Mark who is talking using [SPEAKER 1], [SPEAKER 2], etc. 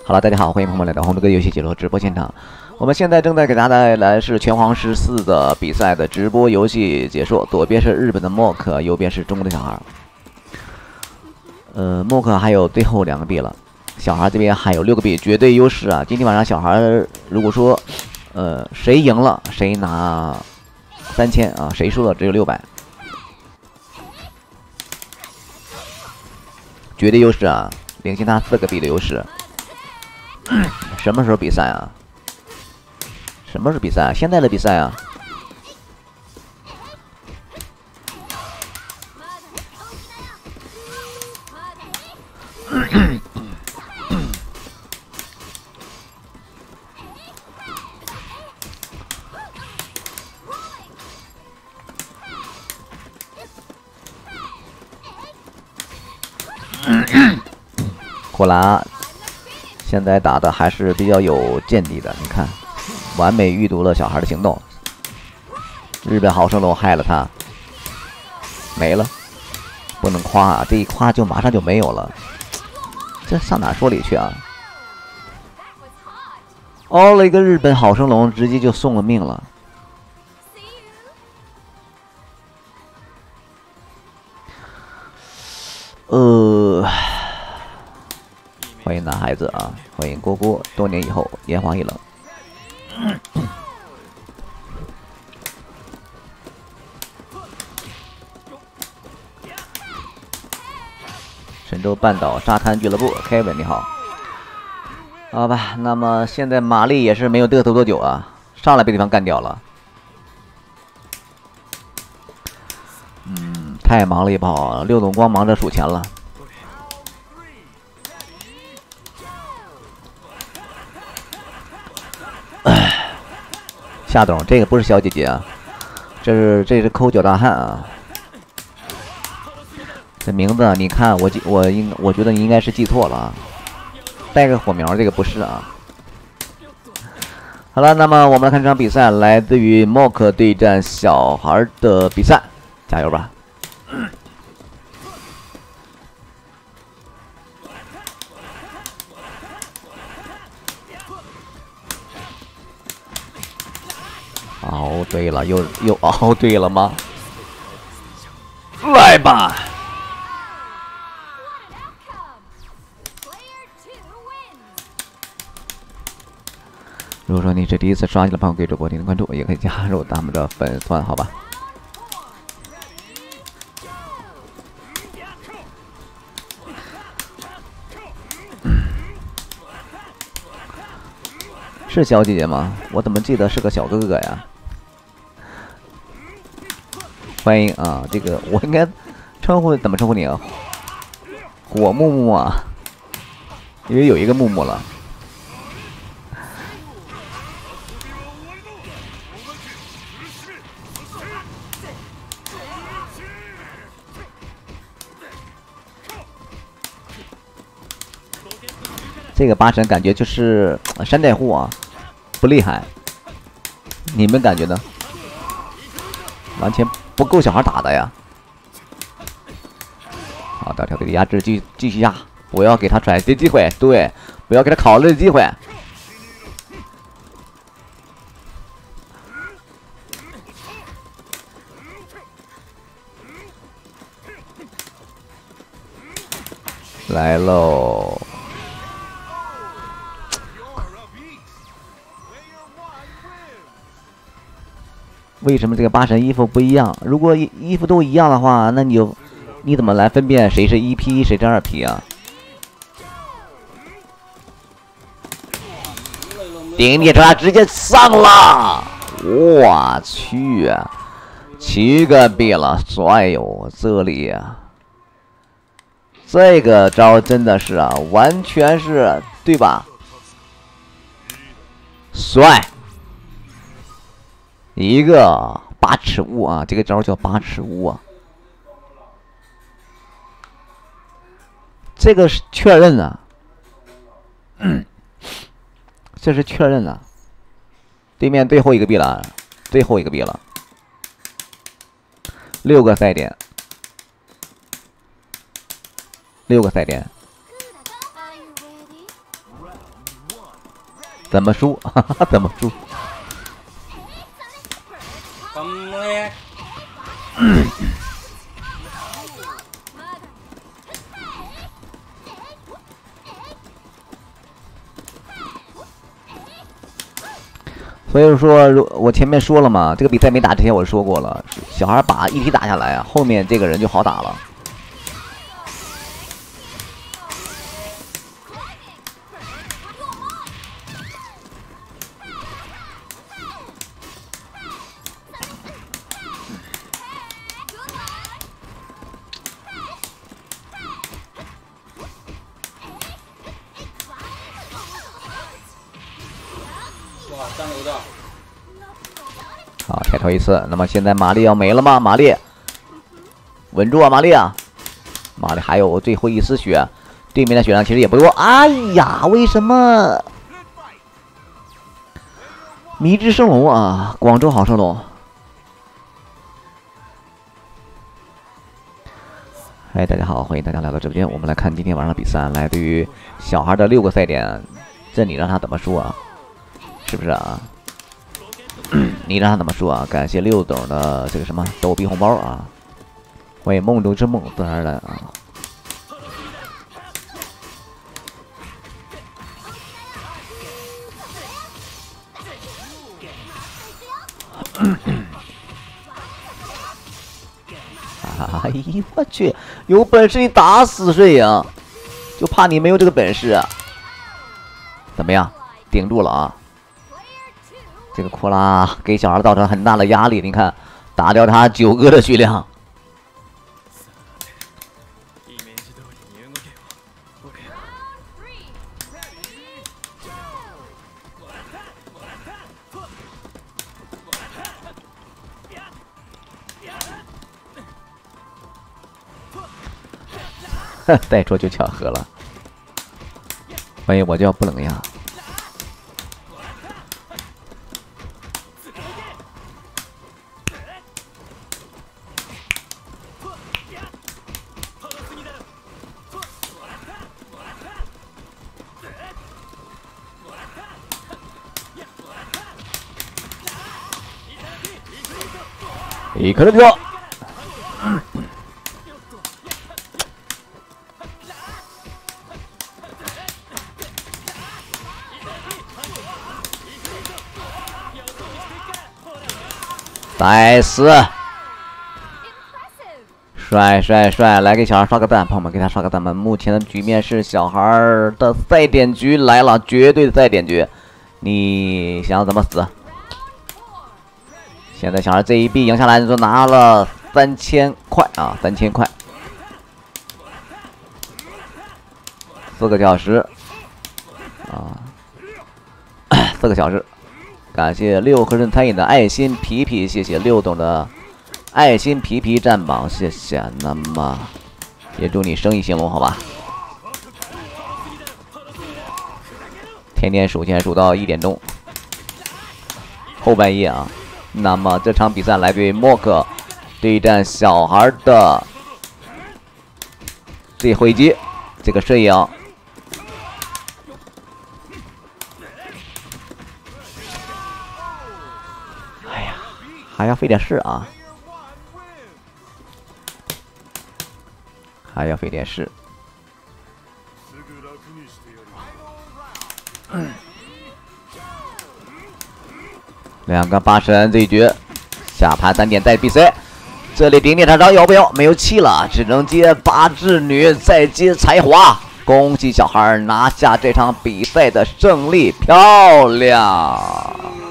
[SPEAKER 1] 好了，大家好，欢迎朋友们来到红哥游戏解说直播现场。我们现在正在给大家带来是拳皇14的比赛的直播游戏解说，左边是日本的默克，右边是中国的小孩。默克还有最后2个币了，小孩这边还有6个币，绝对优势啊！今天晚上小孩如果说谁赢了谁拿3000啊，谁输了只有600，绝对优势啊，领先他4个币的优势。什么时候比赛啊？什么是比赛啊？现在的比赛啊！库拉现在打的还是比较有见地的，你看，完美预读了小孩的行动。日本好生龙害了他，没了，不能夸啊！这一夸就马上就没有了，这上哪说理去啊？凹了一个日本好生龙，直接就送了命了。欢迎男孩子啊！欢迎蝈蝈，多年以后烟花易冷。神州半岛沙滩俱乐部 ，Kevin 你好。好吧，那么现在玛丽也是没有嘚瑟多久啊，上来被对方干掉了。太忙了也不好，6种光忙着数钱了。夏总，这个不是小姐姐啊，这是抠脚大汉啊。这名字你看我觉得你应该是记错了啊，带个火苗这个不是啊。好了，那么我们来看这场比赛，来自于默克对战小孩的比赛，加油吧！哦，对了，又哦，对了吗？来吧！如果说你是第一次刷新的朋友，可以直播点点关注，也可以加入咱们的粉丝团，好吧？是小姐姐吗？我怎么记得是个小哥哥呀？欢迎啊，这个我应该怎么称呼你啊？火木木啊，因为有一个木木了。这个8神感觉就是山寨户啊，不厉害。你们感觉呢？完全不够小孩打的呀。好的，条给压制，继续压，不要给他喘息机会，对，不要给他考虑的机会。来喽！为什么这个8神衣服不一样？如果衣服都一样的话，那你怎么来分辨谁是1P 谁是2P 啊？顶你他直接上了！我去，7个币了，帅哟！这里啊，这个招真的是啊，完全是对吧？帅！一个8尺屋啊，这个招叫8尺屋啊。这个是确认了，这是确认了。对面最后一个币了，最后一个币了，6个赛点，6个赛点。 怎么输？怎么输？所以说，我前面说了嘛，这个比赛没打之前我说过了，小孩把一体打下来啊，后面这个人就好打了。好，开头一次。那么现在玛丽要没了吗？玛丽，稳住啊，玛丽啊！玛丽还有最后一丝血，对面的血量其实也不多。哎呀，为什么？迷之升龙啊，广州好升龙。嗨，大家好，欢迎大家来到直播间。我们来看今天晚上的比赛，来自于小孩的6个赛点，这你让他怎么说啊？是不是啊？你让他怎么说啊？感谢6董的这个什么逗比红包啊！欢迎梦中之梦自然而然啊！哎呦我去！有本事你打死谁呀？就怕你没有这个本事。怎么样？顶住了啊！这个库拉给小孩造成很大的压力，你看，打掉他9个的血量。再说就巧合了。欢迎我叫不冷呀。一颗的票。再死！帅！来给小孩刷个赞，朋友们，给他刷个赞吧。目前的局面是小孩的赛点局来了，绝对的赛点局。你想怎么死？现在小孩这一币赢下来，就拿了3000块啊，3000块。4个小时啊，4个小时。感谢6和顺餐饮的爱心皮皮，谢谢6董的爱心皮皮占榜，谢谢。那么也祝你生意兴隆，好吧？天天数钱数到1点钟，后半夜啊。那么这场比赛来对默克对战小孩的最后一击，这个摄影。还要费点事啊，还要费点事。2个8神这一局，下盘3点再必 C， 这里顶点上招要不要？没有气了，只能接8智女，再接才华。恭喜小孩拿下这场比赛的胜利，漂亮！